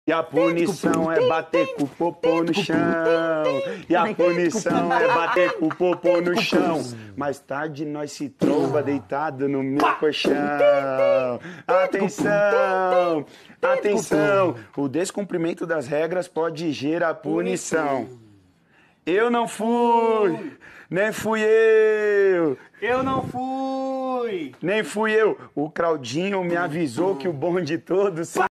E a punição é bater com o popô no chão. E a punição é bater com o popô no chão. Mais tarde nós se tromba deitado no meu colchão. Atenção, atenção. O descumprimento das regras pode gerar punição. Eu não fui, nem fui eu. Eu não fui. Nem fui eu. O Claudinho me avisou que o bonde todo...